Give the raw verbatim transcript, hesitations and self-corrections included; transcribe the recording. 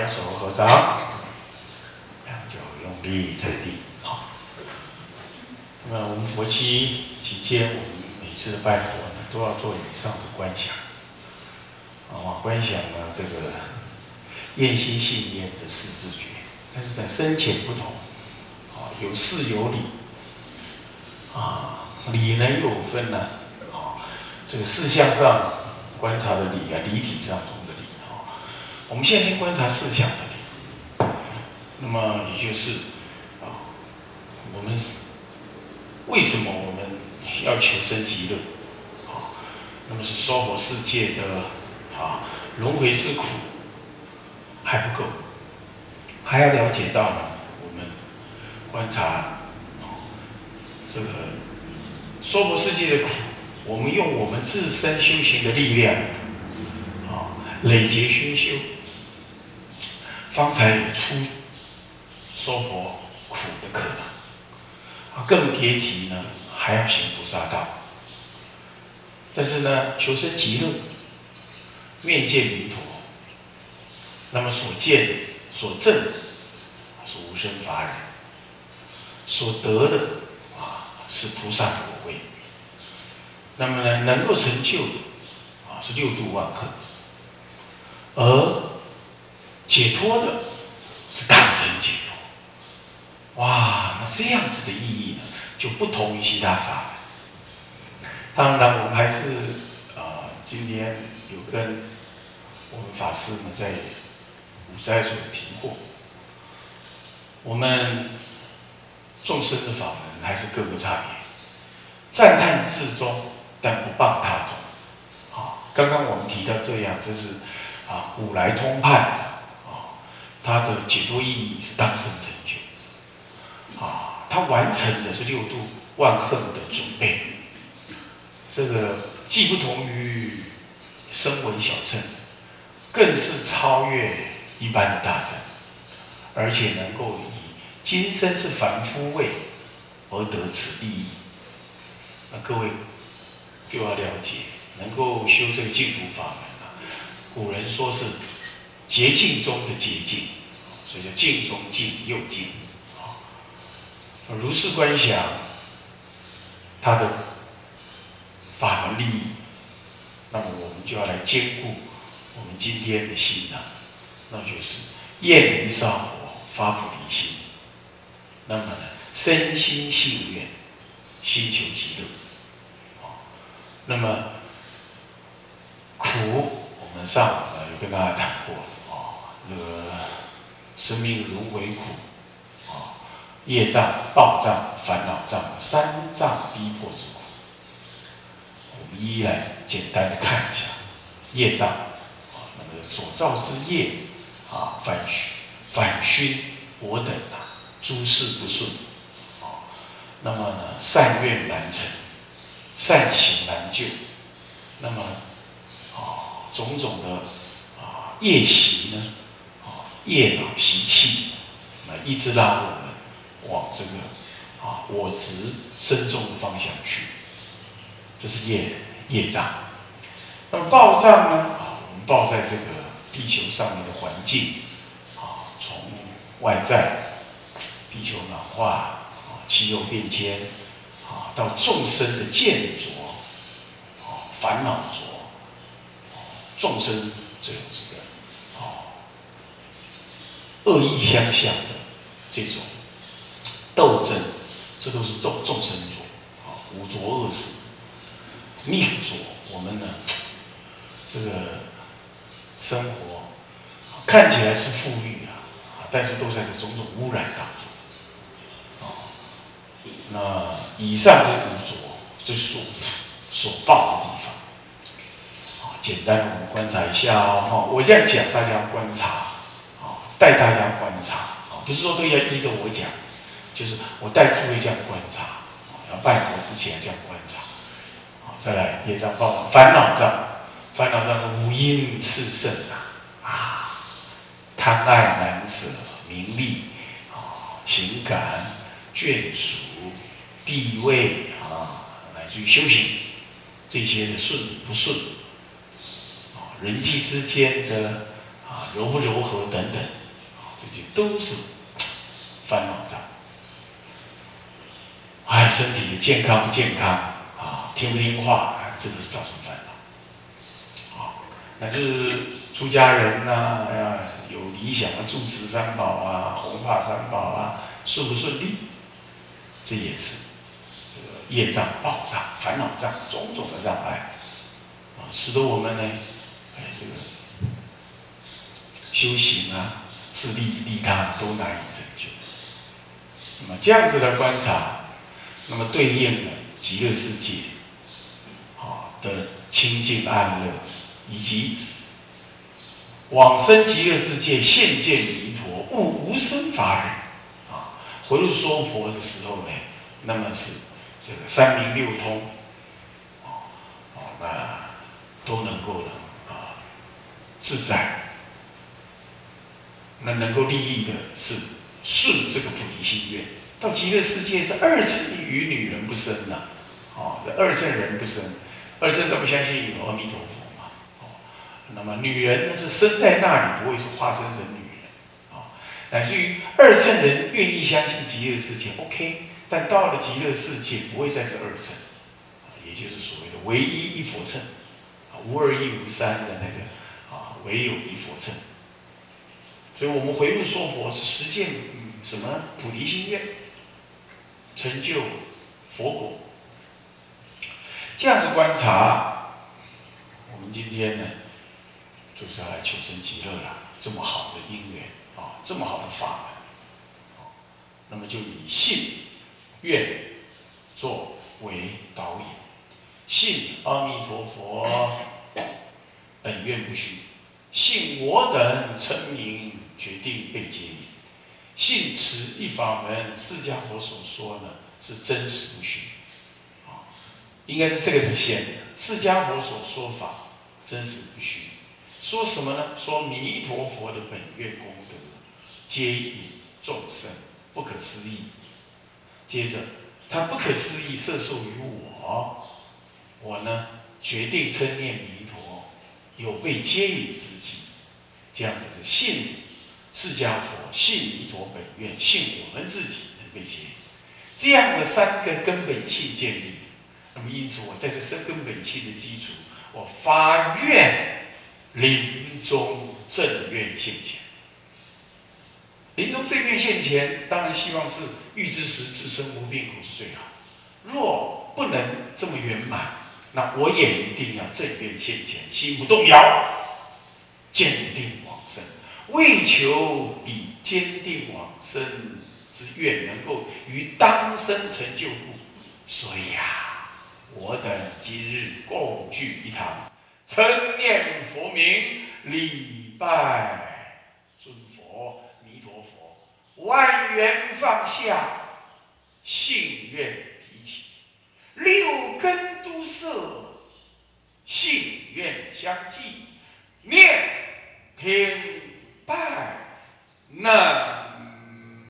两手合掌，两脚用力踩地。好，那么我们佛期期间，我们每次的拜佛呢，都要做以上的观想。啊，观想呢，这个厌心信念的四字诀，但是呢，深浅不同。啊，有事有理。啊，理呢又有分呢。啊，这个事项上观察的理啊，理体上中的理。啊，我们现在先观察事项的理。那么也就是啊，我们为什么我们要求生极乐？啊，那么是娑婆世界的啊轮回之苦还不够，还要了解到呢，我们观察啊这个娑婆世界的苦，我们用我们自身修行的力量啊累劫熏修，方才有出娑婆苦的可能。啊，更别提呢，还要行菩萨道。但是呢，求生极乐，面见弥陀，那么所见、所证是无生法忍，所得的啊是菩萨果位。那么呢，能够成就的啊是六度万恒，而解脱的是大乘解脱。哇，那这样子的意义呢，就不同于其他法门。当然，我们还是啊、呃，今天有跟我们法师们在五斋所提过，我们众生的法门还是各个差别，赞叹自宗，但不谤他宗。啊，刚刚我们提到这样，这是啊古来通判啊，它的解脱意义是当生成就。啊，他完成的是六度万恒的准备，这个既不同于声闻小乘，更是超越一般的大乘，而且能够以今生是凡夫位而得此利益。那各位就要了解，能够修这个净土法门啊，古人说是捷径中的捷径，所以叫净中净又净。如是观想，他的法门利益，那么我们就要来兼顾我们今天的心呢、啊，那就是厌离娑婆，发菩提心。那么呢，身心信愿，心求极乐。那么苦，我们上午呢有跟大家谈过啊，那个生命轮回苦。业障、报障、烦恼障三障逼迫之苦，我们一一来简单的看一下。业障啊，那个所造之业啊，反反熏我等啊，诸事不顺啊。那么呢，善愿难成，善行难就。那么啊，种种的啊业习呢，啊业恼习气，那一直拉我们往这个啊我执深重的方向去，这是业业障。那么报障呢？啊，我们报在这个地球上面的环境啊，从外在地球暖化啊、气候变迁啊，到众生的见着啊、烦恼着啊，众生这种这个啊恶意相向的这种斗争，这都是众众生浊啊，五浊恶世。命浊，我们呢，这个生活看起来是富裕啊，但是都在这种种污染当中啊。那以上这五浊，这是我们所报的地方啊。简单的我们观察一下哦，我这样讲，大家观察啊，带大家观察啊，不是说都要依着我讲。就是我带诸位这样观察，要拜佛之前这样观察，啊，再来业障报障、烦恼障，烦恼障的五阴炽盛啊，啊，贪爱难舍、名利啊、情感、眷属、地位啊，乃至于修行这些的顺不顺啊，人际之间的啊柔不柔和等等，啊，这些都是烦恼障。哎，身体的健康不健康啊，听不听话，哎，这都是造成烦恼。啊，乃至出家人呐、啊，哎呀，有理想啊，住持三宝啊，弘法三宝啊，顺不顺利，这也是这个业障、报障、烦恼障种种的障碍啊，使得我们呢，哎，这个修行啊、自利利他都难以成就。那么这样子的观察，那么对应了极乐世界啊的清净安乐，以及往生极乐世界现见弥陀悟无生法忍啊，回入娑婆的时候呢，那么是这个三明六通啊啊，那都能够呢啊自在。那能够利益的是顺这个菩提心愿，到极乐世界是二乘与女人不生呐、啊，哦，这二乘人不生，二乘都不相信有阿弥陀佛嘛，哦，那么女人呢是生在那里，不会是化身成女人，啊、哦，乃至于二乘人愿意相信极乐世界 ，OK， 但到了极乐世界不会再是二乘，也就是所谓的唯一一佛乘，啊，无二亦无三的那个啊，唯有一佛乘。所以我们回入娑婆是实践嗯什么呢？菩提心愿，成就佛果。这样子观察，我们今天呢，就是要来求生极乐了。这么好的因缘啊，这么好的法门，那么就以信愿作为导引，信阿弥陀佛本愿不虚，信我等称名决定被接引，信此一法门，释迦佛所说呢是真实不虚，啊，应该是这个是先的。释迦佛所说法真实不虚，说什么呢？说弥陀佛的本愿功德，接引众生，不可思议。接着，他不可思议摄受于我，我呢决定称念弥陀，有被接引之际。这样子是信释迦佛，信弥陀本愿，信我们自己能被接引。这样子三个根本性建立，那么因此我在这三根本性的基础，我发愿临终正愿现前。临终正愿现前，当然希望是欲知时自身无病苦是最好。若不能这么圆满，那我也一定要正愿现前，心不动摇，坚定往生。为求比坚定往生之愿能够于当生成就故，所以啊，我等今日共聚一堂，称念佛名，礼拜尊佛弥陀佛，万缘放下，信愿提起，六根都摄，信愿相继，念天